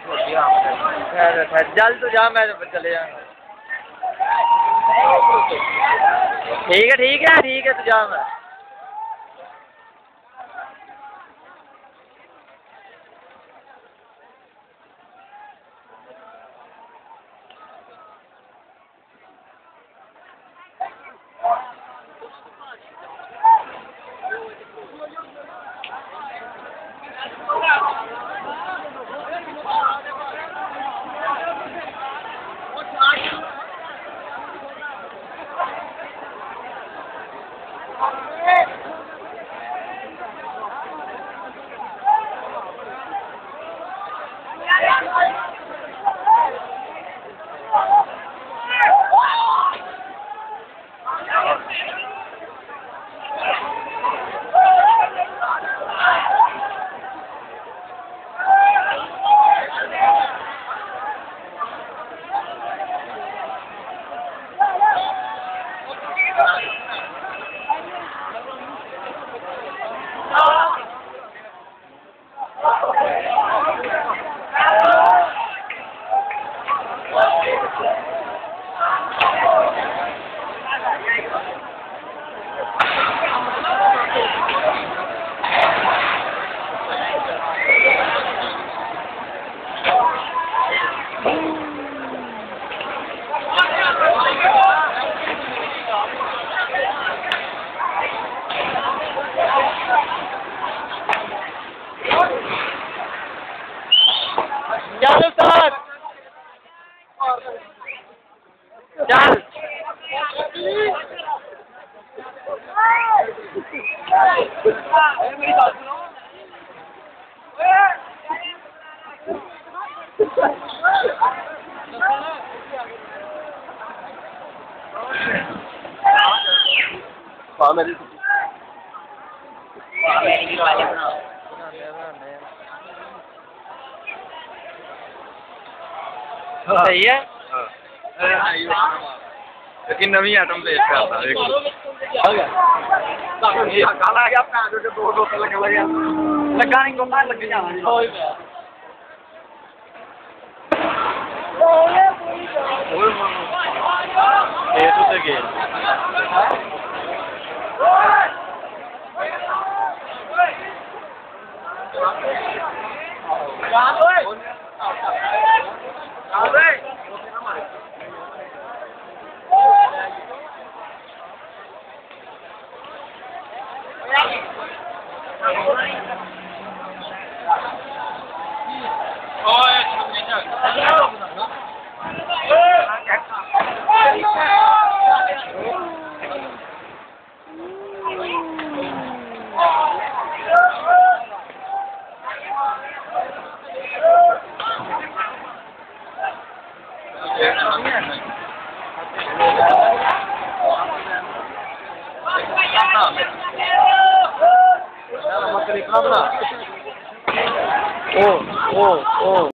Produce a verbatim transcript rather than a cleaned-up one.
खैर खैर जल्द तो जा मैं चले जाऊंगा। ठीक है ठीक है ठीक है तू जा मैं चल उस्ताद चल मेरी बात सुनो हाँ मेरी सही है लेकिन नवी आइटम पेश करता है काला गया अपना जो दो दो लग गया लगा नहीं कोता लग जाना होय पे ये तो के यार ओए ओ ओ ओ